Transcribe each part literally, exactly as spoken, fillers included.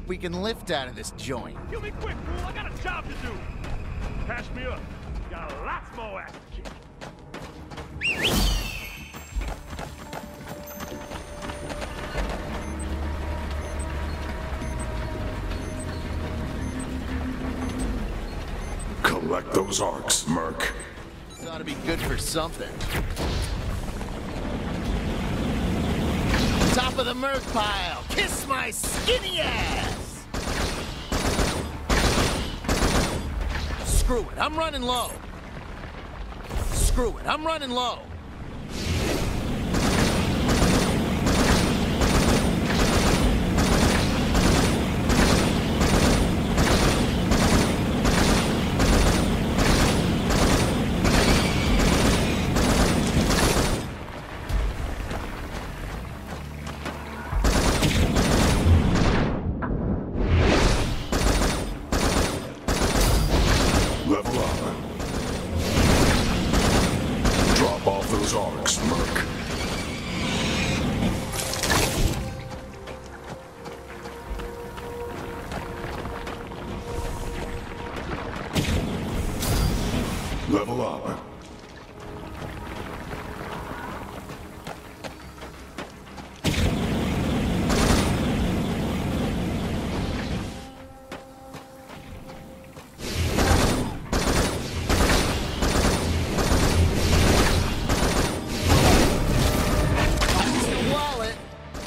crap we can lift out of this joint. Kill me quick, fool! I got a job to do! Patch me up. Got lots more ass to kick. Collect those arcs, Merc. This ought to be good for something. Top of the Merc pile! Kiss my skinny ass! Screw it, I'm running low. Screw it, I'm running low. Level up. Drop off those arcs, Merc. Level up. Wallet.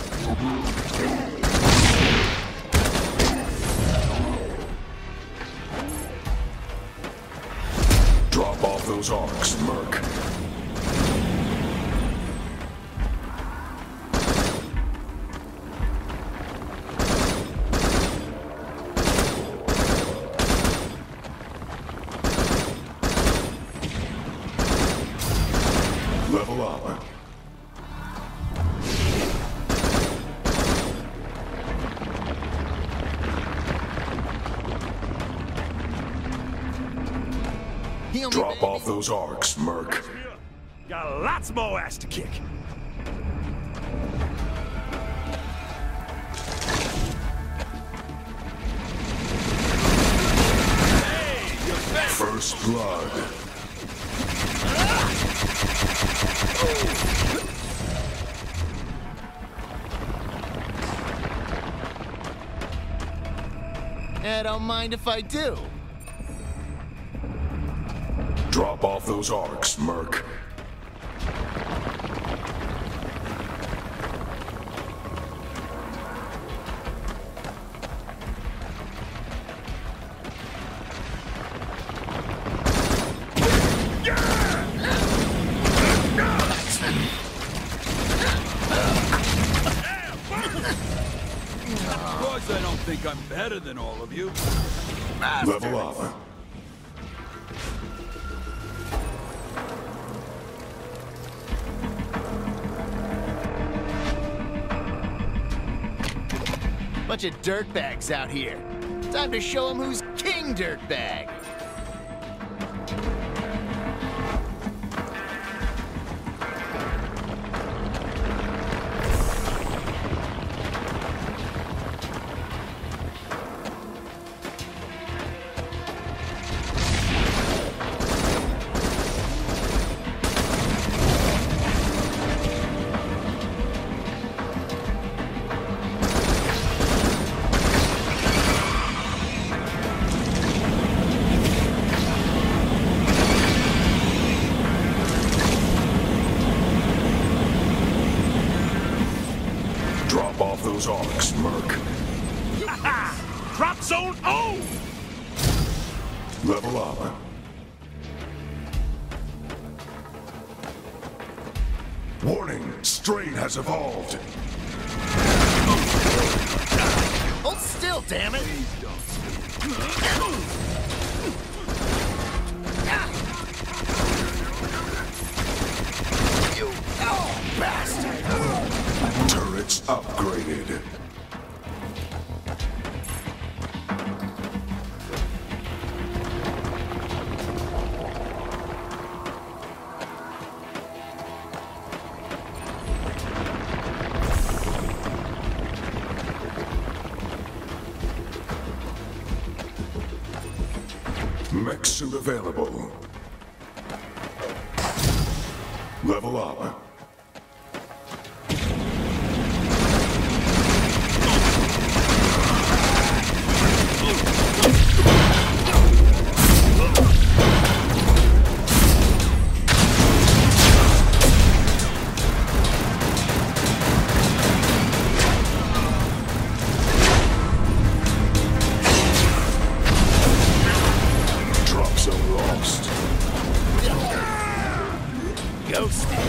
Drop off those arcs, Merc. Level up. Heal me, Drop baby. off those arcs, Merc. Patch me up. Got lots more ass to kick. Hey, you bet. First blood. I don't mind if I do. Drop off those arcs, Merc. Of course I don't think I'm better than all of you. Level up. Bunch of dirtbags out here. Time to show them who's king dirtbag. Drop off those arcs, Merc. Ha! Drop zone O! Level up. Warning, strain has evolved. Hold still, damn it! You oh, bastard! Turrets upgraded. Mech suit available. Level up. Ghosted.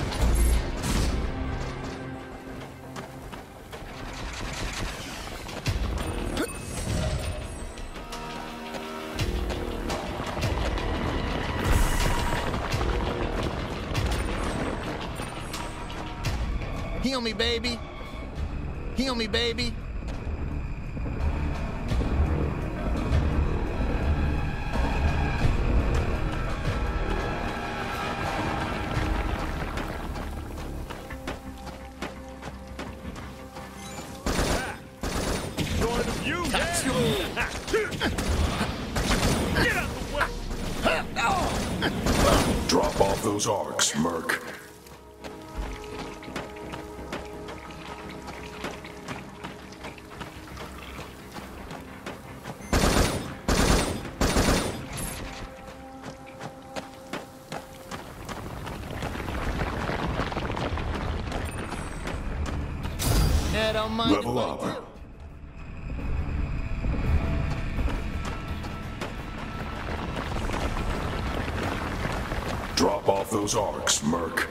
Heal me, baby. Heal me, baby. You That's there? you. Get out the way! Drop off those arcs, Merc. Yeah, don't mind Level if I up. do. Drop off those arcs, Merc.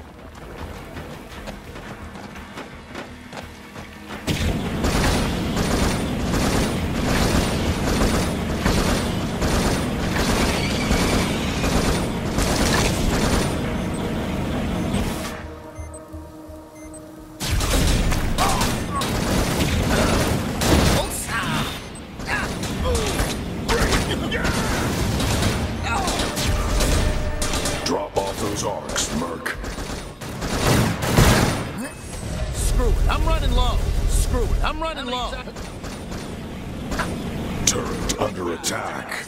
Drop off those arcs, Merc. Screw it, I'm running low. Screw it, I'm running low. Turret under attack.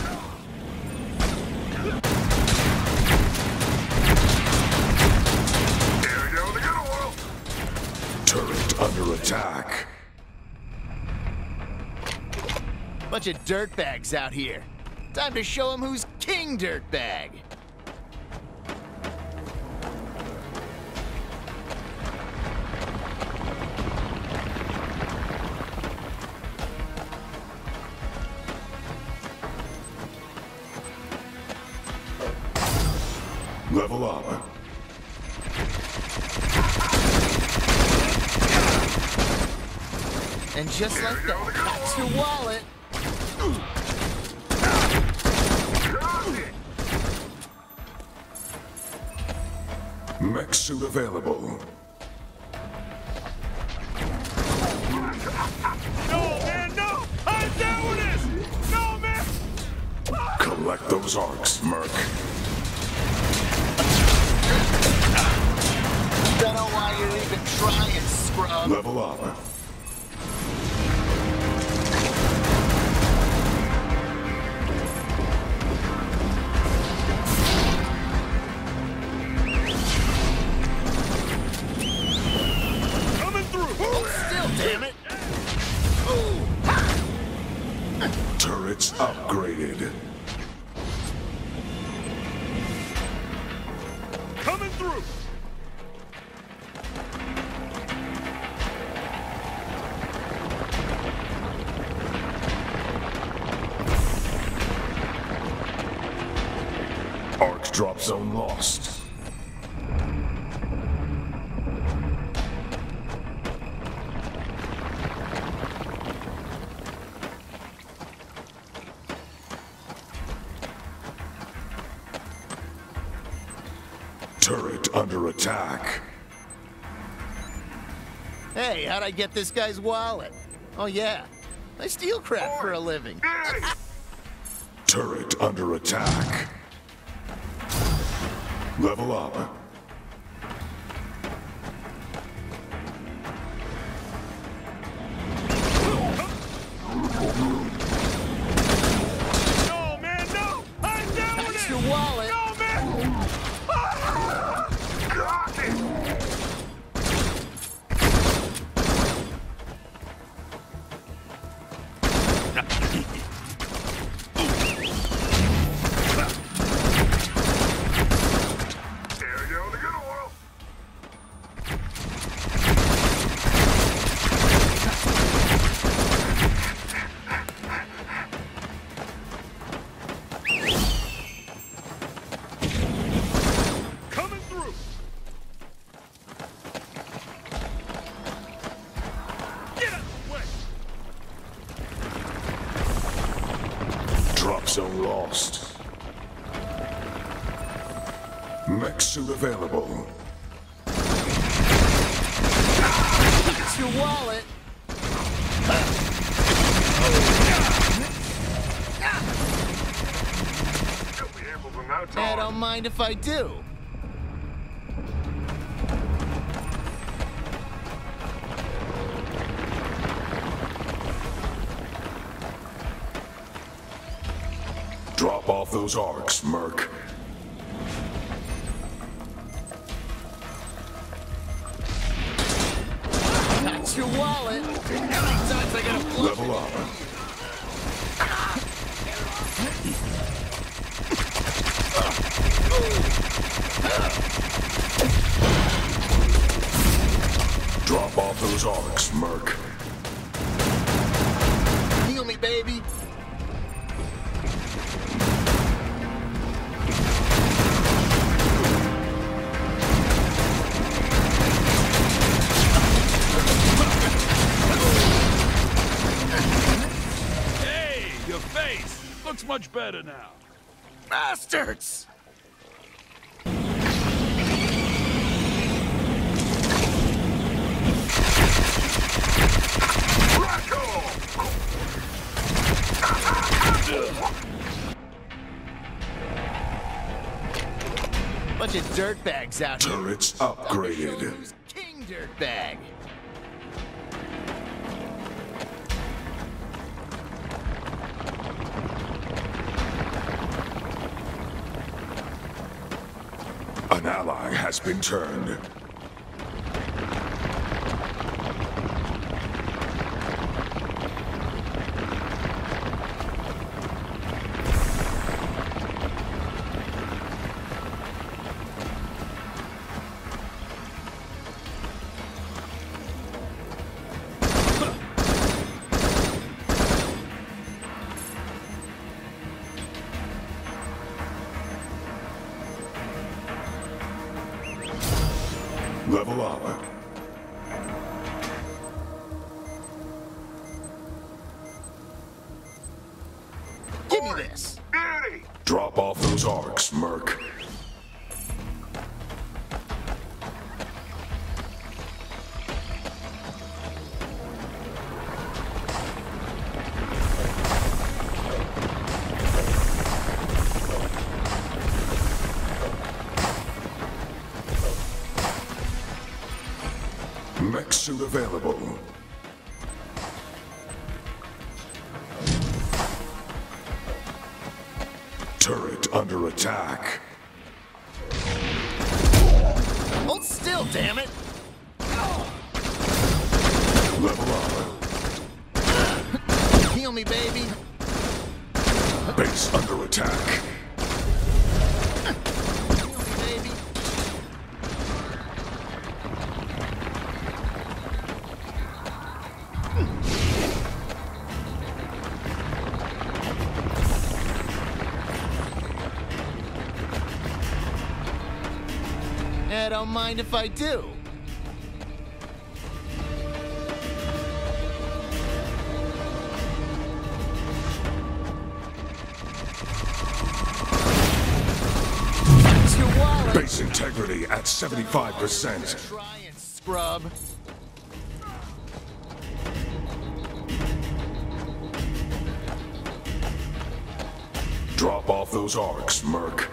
Turret under attack. Bunch of dirtbags out here. Time to show them who's king dirtbag. Level up. And just like that, that's your wallet. Mech suit available. No, man, no! I'm down with this! No, man! Collect those arcs, Merc. Don't know why you're even trying, scrub. Level up. Coming through! Still, damn it. Turrets upgraded. Coming through! Arc drop zone lost. Turret under attack. Hey, how'd I get this guy's wallet? Oh, yeah. I steal crap for a living. Turret under attack. Level up. No, man, no! zone lost. Mech suit available. It's your wallet. I don't mind if I do. Drop off those arcs, Merc. That's your wallet. How many times I gotta flush Level up. Drop off those arcs, Merc. Heal me, baby. Hey, your face looks much better now. Bastards! Bunch of dirtbags out here. Turrets Time to show 'em upgraded. who's King Dirtbag. An ally has been turned. Level up. Give me this. Drop off those arcs, Merc. Mech suit available. Turret under attack. Hold still, damn it. Level up. Heal me, baby. Base under attack. Heal me, baby. I don't mind if I do. That's your wallet. Base integrity at seventy-five percent. Try and scrub. Drop off those arcs, Merc.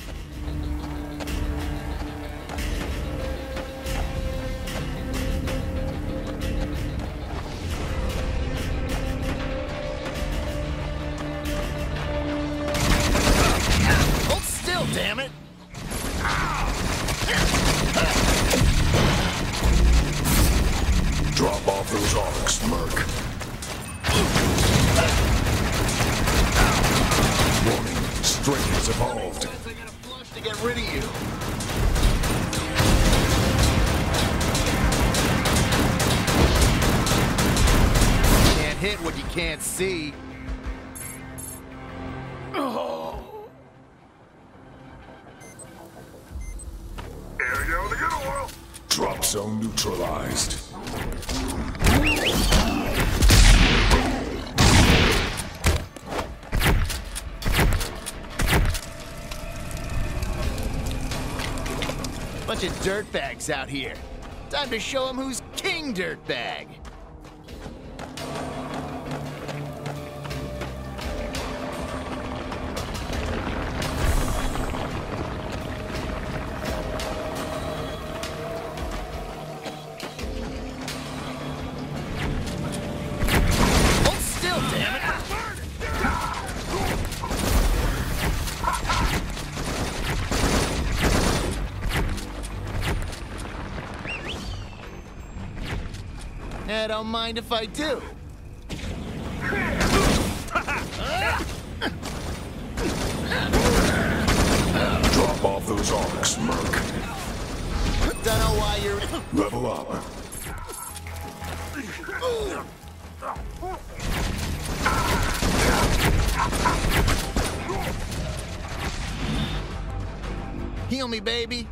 Hold still, damn it. Drop off those arcs, Merc. Warning, strength has evolved. I gotta flush to get rid of you. Can't hit what you can't see. Drop zone neutralized. Bunch of dirtbags out here. Time to show them who's king dirtbag. Hold still, damn it! I don't mind if I do. Drop off those arcs, Merc. Don't know why you're... Level up. Heal me, baby.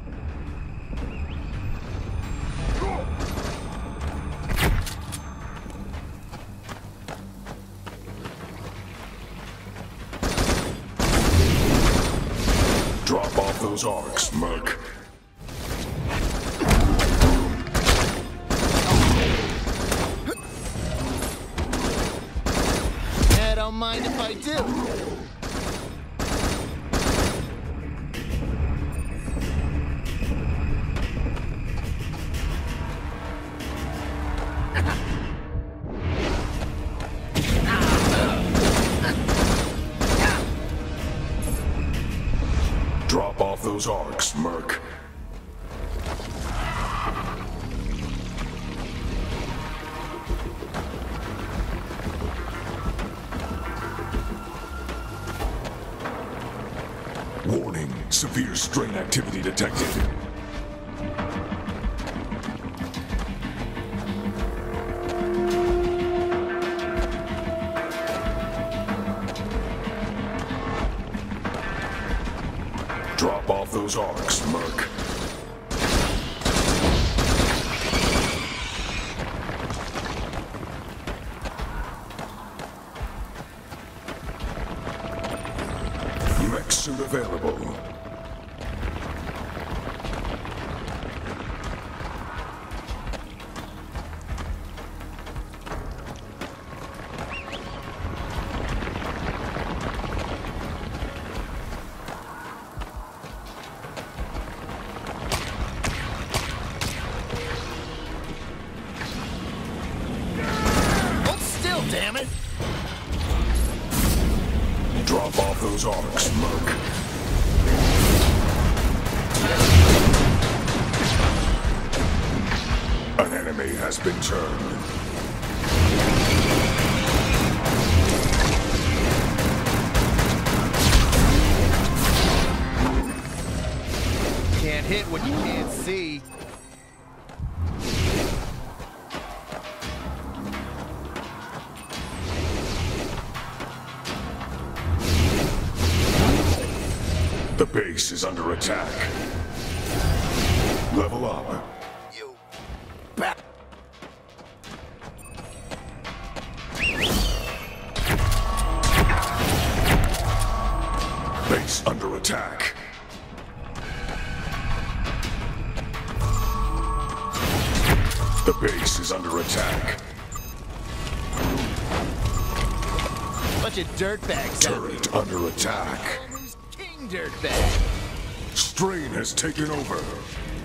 Drop off those arcs, Merc. I don't mind if I do. Drop off those arcs, Merc. Warning, severe strain activity detected. Drop off those arcs, Merc. Mech suit available. Hold still, damn it! Drop off those arcs, Merc. An enemy has been turned. Can't hit what you can't see. The base is under attack. Level up. You bat. Base under attack. The base is under attack. Bunch of dirtbags out here. Turret under attack. Who's king dirtbag? Strain has taken over.